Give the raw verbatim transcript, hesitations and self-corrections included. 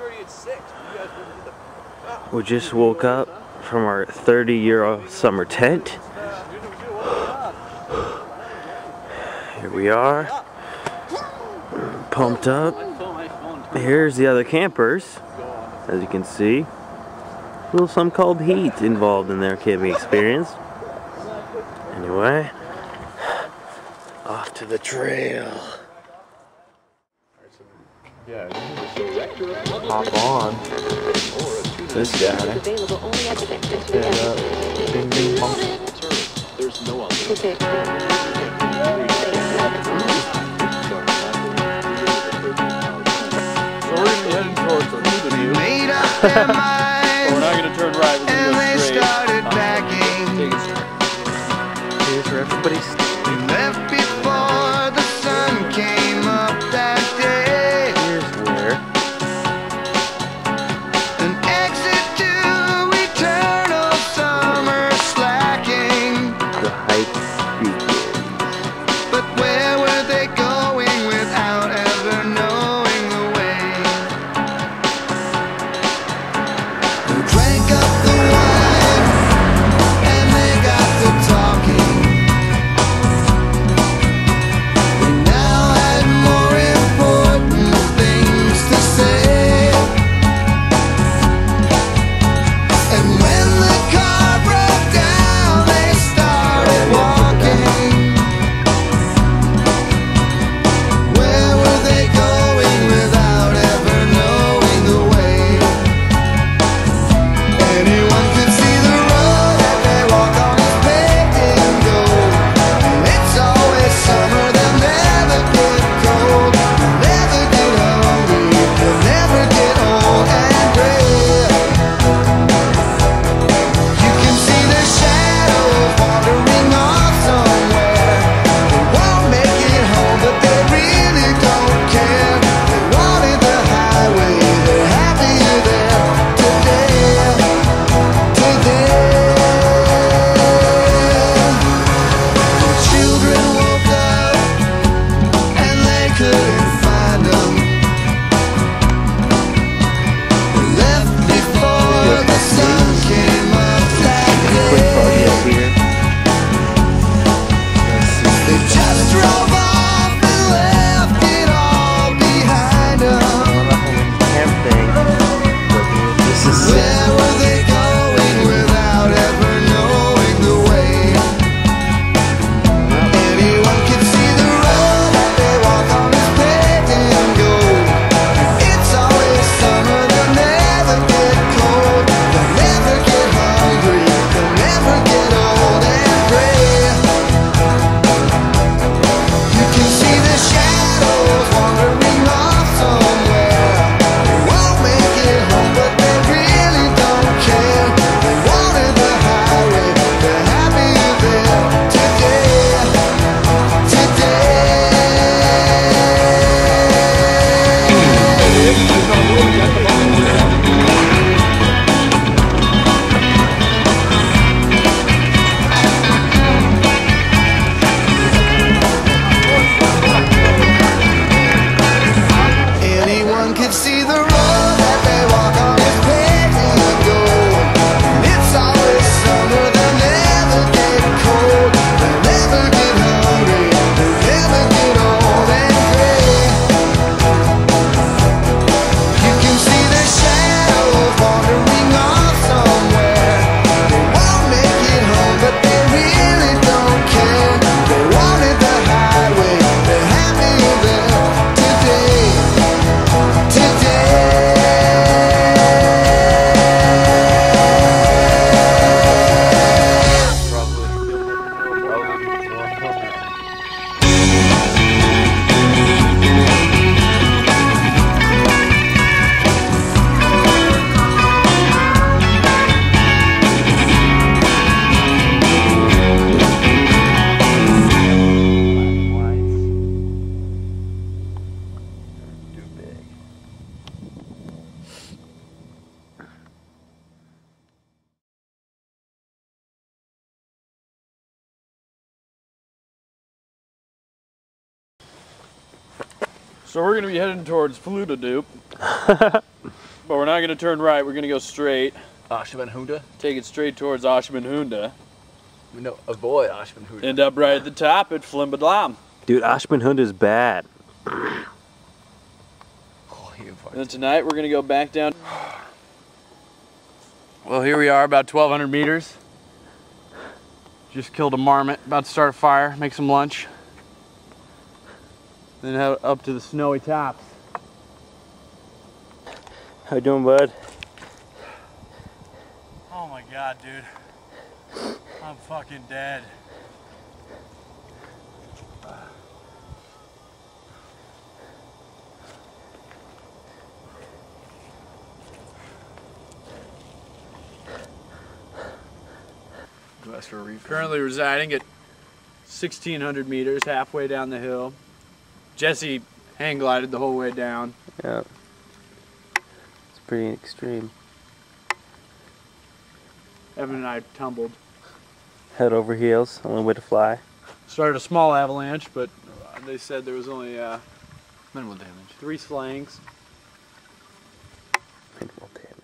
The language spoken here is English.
We just woke up from our thirty euro summer tent. Here we are, pumped up. Here's the other campers, as you can see. A little something called heat involved in their camping experience. Anyway, off to the trail. Hop on this guy. Stand up. Bing, bing, bong. There's no other. Okay. So we're going to be heading towards the view. We're not going to turn right. We're going to go straight. Take it straight. Here's where everybody's staying. Left before the sun came up that day. Here's where. An exit to eternal summer slacking. The hike begins. But where were they going without ever knowing the way? They drank up the wine and they got to talking. They now had more important things to say. And when the car broke down, they started walking. Where were they going without ever knowing the way? Anyone could see the road that they walk on is paved in gold. And it's always summer, they'll never get cold. They'll never get hungry, they'll never get old and gray. You can see their shadows wandering off somewhere. They won't make it home, but they really don't care. They wanted the highway, they're happier there today. Today. The children woke up and they couldn't find them. They left before the sun came up that quick day. project here. They just drove off and left it all behind them. Camp thing. This is Where were they going without ever knowing the way? Anyone can see the road that they walk on is paved in gold. It's always summer, they'll never get cold. They'll never get hungry, they'll never get old and gray. You can see the shadows wandering off somewhere. They won't make it home, but they really don't care. They wanted the highway, they're happier there today. Today. Anyone could see the road that they walk on is paved in gold. It's always summer, they'll never get cold. They'll never get hungry, they'll never get old and gray. You can see their shadows wandering off somewhere. They won't make it home, but they really don't care. They wanted the highway, they're happier there today. So we're going to be heading towards Faluda Dupe. but we're not going to turn right. We're going to go straight. Ashmanhunde? Take it straight towards Ashmanhunde. No, avoid Ashmanhunde. End up right at the top at Flimbadlam. Dude, Ashmanhunde is bad. Oh, And then tonight we're going to go back down. Well, here we are, about twelve hundred meters. Just killed a marmot, about to start a fire, make some lunch. Then head up to the snowy tops. How you doing, bud? Oh my God, dude. I'm fucking dead. Currently residing at sixteen hundred meters, halfway down the hill. Jesse hang glided the whole way down. Yeah. It's pretty extreme. Evan and I tumbled. Head over heels, only way to fly. Started a small avalanche, but they said there was only uh, Minimal damage. three slangs. Minimal damage.